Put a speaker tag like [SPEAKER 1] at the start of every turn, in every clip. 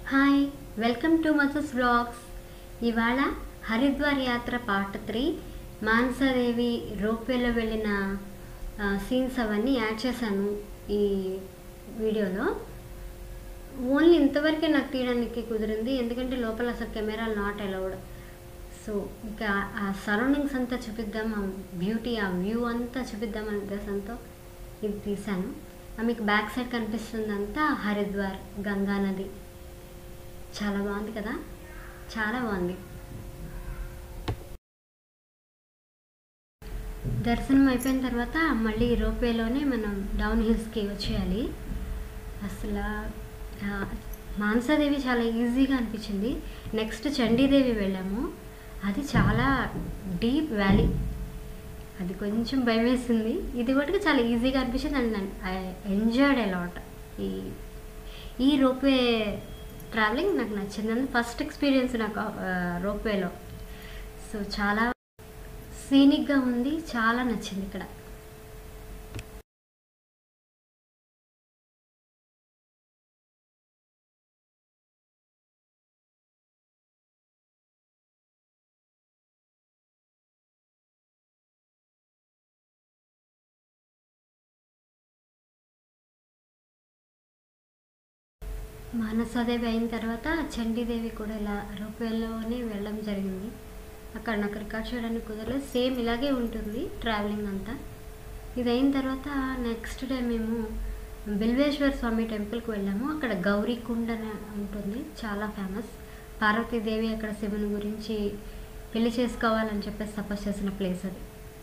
[SPEAKER 1] Hi welcome to మసస్ vlogs. ఇవాళ హరిద్వార్ యాత్ర పార్ట్ 3 మానసాదేవి రోప్వేలో వెళ్ళిన సీన్స్ అవన్నీ యాడ్ చేశాను ఈ వీడియోలో. ఓన్లీ ఇంతవరకే నాకు తీయడానికి కుదిరింది, ఎందుకంటే లోపల అసలు కెమెరా నాట్ అలౌడ్. సో ఇంకా ఆ సరౌండింగ్స్ అంతా చూపిద్దాం, ఆ బ్యూటీ, ఆ వ్యూ అంతా చూపిద్దాం అనే ఉద్దేశంతో ఇది తీశాను. మీకు బ్యాక్ సైడ్ కనిపిస్తుందంతా హరిద్వార్ గంగా నది. చాలా బాగుంది కదా, చాలా బాగుంది. దర్శనం అయిపోయిన తర్వాత మళ్ళీ రోప్వేలోనే మనం డౌన్ హిల్స్కి వచ్చేయాలి. అసలు మానసాదేవి చాలా ఈజీగా అనిపించింది. నెక్స్ట్ చండీదేవి వెళ్ళాము, అది చాలా డీప్ వ్యాలీ, అది కొంచెం భయం వేసింది. ఇది కూడా చాలా ఈజీగా అనిపించింది అండ్ ఐ ఎంజాయ్డ్ అలాట్. ఈ రోప్వే ట్రావెలింగ్ నాకు నచ్చింది, ఫస్ట్ ఎక్స్పీరియన్స్ నాకు రోప్వేలో. సో చాలా సీనిక్గా ఉంది, చాలా నచ్చింది ఇక్కడ. మానసాదేవి అయిన తర్వాత చండీదేవి కూడా ఇలా రోప్వేలోనే వెళ్ళడం జరిగింది. అక్కడ నాకు రికార్డ్ చేయడానికి కుదరలేదు, సేమ్ ఇలాగే ఉంటుంది ట్రావెలింగ్ అంతా. ఇది అయిన తర్వాత నెక్స్ట్ డే మేము బిల్వేశ్వర స్వామి టెంపుల్కి వెళ్ళాము. అక్కడ గౌరీకుండ అని ఉంటుంది, చాలా ఫేమస్. పార్వతీదేవి అక్కడ శివుని గురించి పెళ్లి చేసుకోవాలని చెప్పేసి తపస్సు చేసిన ప్లేస్ అది.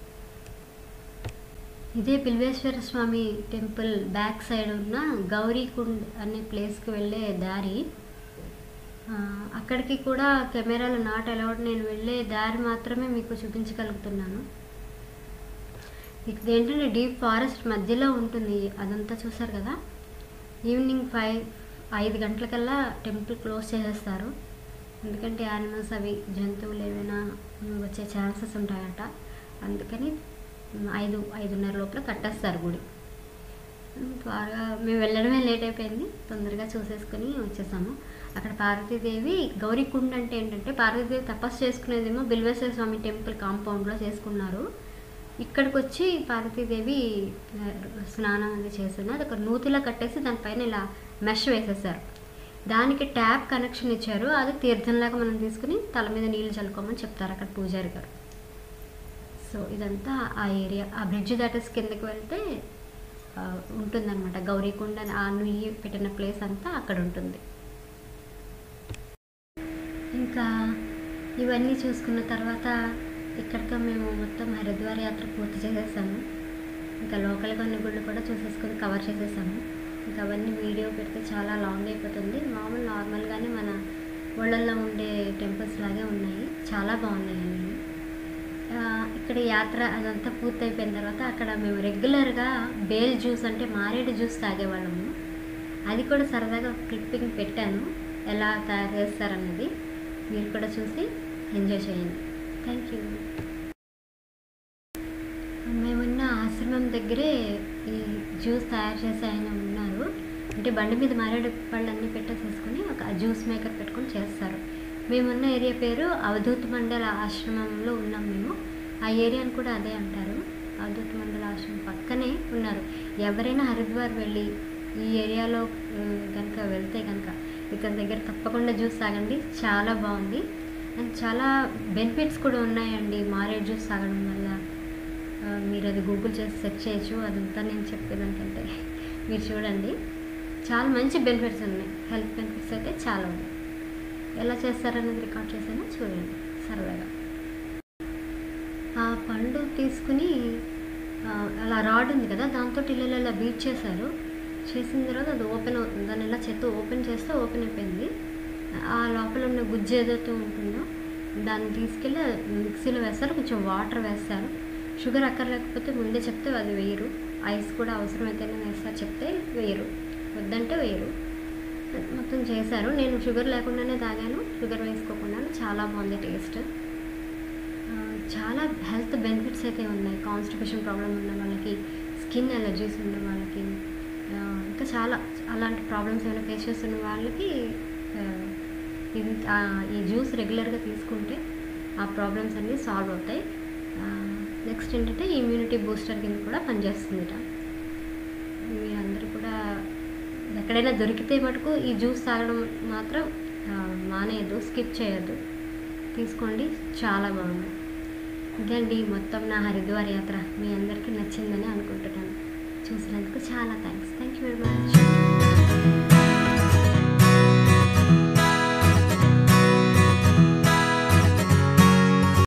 [SPEAKER 1] ఇదే Bilveshwar Swami temple back side ఉన్న గౌరీకుండ్ అనే ప్లేస్కి వెళ్ళే దారి. అక్కడికి కూడా కెమెరాలు నాట్ అలౌడ్, నేను వెళ్ళే దారి మాత్రమే మీకు చూపించగలుగుతున్నాను. ఇది ఏంటంటే డీప్ ఫారెస్ట్ మధ్యలో ఉంటుంది అదంతా, చూసారు కదా. ఈవినింగ్ 5 గంటలకల్లా టెంపుల్ క్లోజ్ చేసేస్తారు, ఎందుకంటే యానిమల్స్ అవి జంతువులు ఏమైనా వచ్చే ఛాన్సెస్ ఉంటాయట. అందుకని 5:30 లోపల కట్టేస్తారు గుడి. త్వరగా మేము వెళ్ళడమే లేట్ అయిపోయింది, తొందరగా చూసేసుకొని వచ్చేసాము. అక్కడ పార్వతీదేవి గౌరీకుండ అంటే ఏంటంటే పార్వతీదేవి తపస్సు చేసుకునేదేమో బిల్వేశ్వర స్వామి టెంపుల్ కాంపౌండ్లో చేసుకున్నారు. ఇక్కడికి వచ్చి పార్వతీదేవి స్నానం అది చేసింది. అది ఒక నూతిలా కట్టేసి దానిపైన ఇలా మెష్ వేసేసారు, దానికి ట్యాప్ కనెక్షన్ ఇచ్చారు. అది తీర్థంలాగా మనం తీసుకుని తల మీద నీళ్ళు చల్లుకోమని చెప్తారు అక్కడ పూజారి గారు. సో ఇదంతా ఆ ఏరియా, ఆ బ్రిడ్జ్ దాటేసి కిందకి వెళ్తే ఉంటుందన్నమాట గౌరీకుండ. ఆ నుయ్యి పెట్టిన ప్లేస్ అంతా అక్కడ ఉంటుంది. ఇంకా ఇవన్నీ చూసుకున్న తర్వాత ఇక్కడితో మేము మొత్తం హరిద్వార్ యాత్ర పూర్తి చేసేసాము. ఇంకా లోకల్ కొన్ని గుళ్ళు కూడా చూసేసుకొని కవర్ చేసేసాము. ఇంకా అవన్నీ వీడియో పెడితే చాలా లాంగ్ అయిపోతుంది. నార్మల్గానే మన ఊళ్ళల్లో ఉండే టెంపుల్స్ లాగే ఉన్నాయి, చాలా బాగున్నాయి అన్నీ. ఇక్కడ యాత్ర అదంతా పూర్తయిపోయిన తర్వాత అక్కడ మేము రెగ్యులర్గా బేల్ జ్యూస్ అంటే మారేడు జ్యూస్ తాగేవాళ్ళము. అది కూడా సరదాగా క్లిప్పింగ్ పెట్టాను, ఎలా తయారు చేస్తారన్నది. మీరు కూడా చూసి ఎంజాయ్ చేయండి. Thank you. మేమున్న ఆశ్రమం దగ్గరే ఈ జ్యూస్ తయారు చేసే ఆయన ఉన్నారు. అంటే బండి మీద మారేడు పళ్ళన్నీ పెట్టేసేసుకొని ఒక జ్యూస్ మేకర్ పెట్టుకొని చేస్తారు. మేమున్న ఏరియా పేరు అవధూత మండల ఆశ్రమంలో ఉన్నాం మేము. ఆ ఏరియాని కూడా అదే అంటారు, అవధూత మండల ఆశ్రమం పక్కనే ఉన్నారు. ఎవరైనా హరిద్వార్ వెళ్ళి ఈ ఏరియాలో కనుక వెళ్తే కనుక ఇతని దగ్గర తప్పకుండా జ్యూస్ తాగండి, చాలా బాగుంది. అండ్ చాలా బెనిఫిట్స్ కూడా ఉన్నాయండి మారేడు జ్యూస్ తాగడం వల్ల. మీరు అది గూగుల్ చేసి సెర్చ్ చేయొచ్చు, అదంతా నేను చెప్పేదానికంటే మీరు చూడండి, చాలా మంచి బెనిఫిట్స్ ఉన్నాయి. హెల్త్ బెనిఫిట్స్ అయితే చాలా ఉన్నాయి. ఎలా చేస్తారనేది రికార్డ్ చేశాను, చూడండి సరదాగా. ఆ పండు తీసుకుని అలా రాడ్ ఉంది కదా, దాంతో ఇళ్ళలో ఇలా బీట్ చేశారు. చేసిన తర్వాత అది ఓపెన్ అవుతుంది, దాన్ని ఇలా చేత్తో ఓపెన్ చేస్తే ఓపెన్ అయిపోయింది. ఆ లోపల ఉన్న గుజ్జు ఏదైతే ఉంటుందో దాన్ని తీసుకెళ్ళి మిక్సీలో వేస్తారు, కొంచెం వాటర్ వేస్తారు. షుగర్ అక్కర్లేకపోతే ముందే చెప్తే అది వేయరు, ఐస్ కూడా అవసరమైతేనే వేస్తారు, చెప్తే వేయరు, వద్దంటే వేయరు. మొత్తం చేశారు. నేను షుగర్ లేకుండానే తాగాను, షుగర్ వేసుకోకుండానే. చాలా బాగుంది టేస్ట్. చాలా హెల్త్ బెనిఫిట్స్ అయితే ఉన్నాయి. కాన్స్టిపేషన్ ప్రాబ్లం ఉన్న వాళ్ళకి, స్కిన్ ఎలర్జీస్ ఉన్న వాళ్ళకి, ఇంకా చాలా అలాంటి ప్రాబ్లమ్స్ ఏమైనా ఫేస్ చేస్తున్న వాళ్ళకి ఇది ఈ జ్యూస్ రెగ్యులర్గా తీసుకుంటే ఆ ప్రాబ్లమ్స్ అన్నీ సాల్వ్ అవుతాయి. నెక్స్ట్ ఏంటంటే ఇమ్యూనిటీ బూస్టర్ కింద కూడా పనిచేస్తుందిట. మీరందరూ కూడా ఎక్కడైనా దొరికితే మటుకు ఈ జ్యూస్ తాగడం మాత్రం మానేయద్దు, స్కిప్ చేయొద్దు, తీసుకోండి, చాలా బాగుంది. ఇదండి మొత్తం నా హరిద్వార్ యాత్ర. మీ అందరికీ నచ్చిందని అనుకుంటున్నాను. చూసినందుకు చాలా thanks. Thank you very much.